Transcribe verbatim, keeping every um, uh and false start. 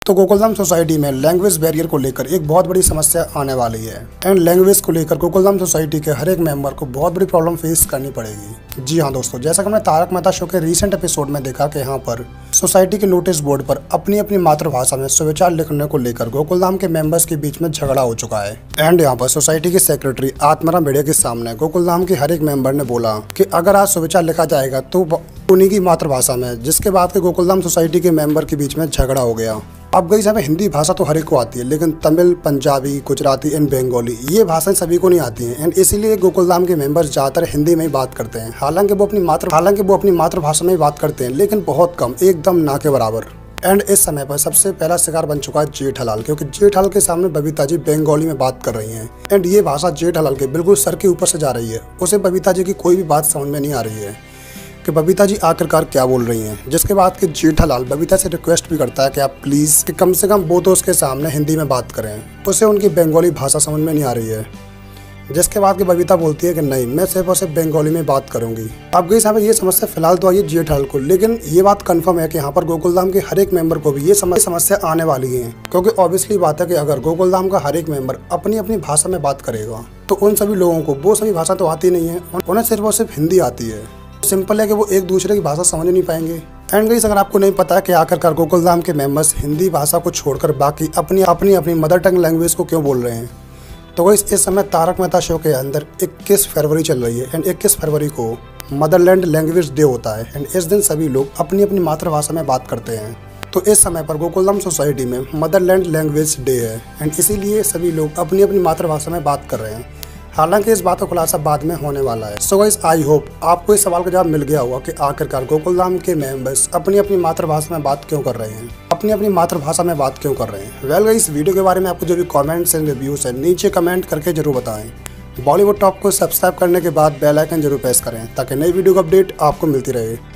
तो गोकुलधाम सोसाइटी में language barrier को लेकर एक बहुत बड़ी समस्या आने वाली है एंड लैंग्वेज को लेकर गोकुलधाम सोसाइटी के हर एक मेंबर को बहुत बड़ी प्रॉब्लम फेस करनी पड़ेगी। जी हाँ दोस्तों, जैसा कि हमने तारक मेहता शो के रीसेंट एपिसोड में देखा कि यहाँ पर सोसाइटी के नोटिस बोर्ड पर अपनी अपनी मातृभाषा में सुविचार लिखने को लेकर गोकुलधाम के मेंबर्स के बीच में झगड़ा हो चुका है एंड यहाँ पर सोसाइटी की सेक्रेटरी आत्माराम मीडिया के सामने गोकुलधाम के हर एक मेंबर ने बोला कि अगर आज सुविचार लिखा जाएगा तो उन्हीं की मातृभाषा में, जिसके बाद के गोकुलधाम सोसाइटी के मेंबर के बीच में झगड़ा हो गया। अब गई समय हिंदी भाषा तो हर एक को आती है, लेकिन तमिल, पंजाबी, गुजराती एंड बंगाली ये भाषाएं सभी को नहीं आती हैं एंड इसीलिए गोकुलधाम के मेंबर्स ज़्यादातर हिंदी में ही बात करते हैं। हालांकि वो अपनी मातृ हालांकि वो अपनी मातृभाषा में ही बात करते हैं, लेकिन बहुत कम, एकदम ना के बराबर। एंड इस समय पर सबसे पहला शिकार बन चुका है जेठलाल, क्योंकि जेठलाल के सामने बबीता जी बंगाली में बात कर रही हैं एंड ये भाषा जेठलाल के बिल्कुल सर के ऊपर से जा रही है। उसे बबीता जी की कोई भी बात समझ में नहीं आ रही है कि बबीता जी आखिरकार क्या बोल रही हैं। जिसके बाद कि जेठालाल बबीता से रिक्वेस्ट भी करता है कि आप प्लीज़ कि कम से कम वो तो उसके सामने हिंदी में बात करें, उसे उनकी बंगाली भाषा समझ में नहीं आ रही है। जिसके बाद कि बबीता बोलती है कि नहीं, मैं सिर्फ और सिर्फ बंगाली में बात करूंगी। अब गई साहब ये समस्या फिलहाल तो आई है जेठालाल को, लेकिन ये बात कंफर्म है कि यहाँ पर गोकुलधाम के हर एक मेंबर को भी ये समस्या आने वाली है, क्योंकि ऑब्वियसली बात है कि अगर गोकुलधाम का हर एक मेंबर अपनी अपनी भाषा में बात करेगा तो उन सभी लोगों को वो सभी भाषा तो आती नहीं है, उन्हें सिर्फ और सिर्फ हिंदी आती है। सिंपल है कि वो एक दूसरे की भाषा समझ नहीं पाएंगे। एंड गाइस, अगर आपको नहीं पता है कि आखिरकार गोकुलधाम के मेंबर्स हिंदी भाषा को छोड़कर बाकी अपनी अपनी अपनी मदर टंग लैंग्वेज को क्यों बोल रहे हैं, तो गाइस इस समय तारक मेहता शो के अंदर इक्कीस फरवरी चल रही है एंड इक्कीस फरवरी को मदरलैंड लैंग्वेज डे होता है एंड इस दिन सभी लोग अपनी अपनी मातृभाषा में बात करते हैं। तो इस समय पर गोकुलधाम सोसाइटी में मदरलैंड लैंग्वेज डे है एंड इसीलिए सभी लोग अपनी अपनी मातृभाषा में बात कर रहे हैं। हालांकि इस बात का खुलासा बाद में होने वाला है। सो गाइस, आई होप आपको इस सवाल का जवाब मिल गया होगा कि आखिरकार गोकुलधाम के मेंबर्स अपनी अपनी मातृभाषा में बात क्यों कर रहे हैं, अपनी अपनी मातृभाषा में बात क्यों कर रहे हैं। वेल गाइस, वीडियो के बारे में आपको जो भी कमेंट्स एंड रिव्यूज है नीचे कमेंट करके जरूर बताएं। बॉलीवुड टॉक को सब्सक्राइब करने के बाद बेल आइकन जरूर प्रेस करें ताकि नई वीडियो का अपडेट आपको मिलती रहे।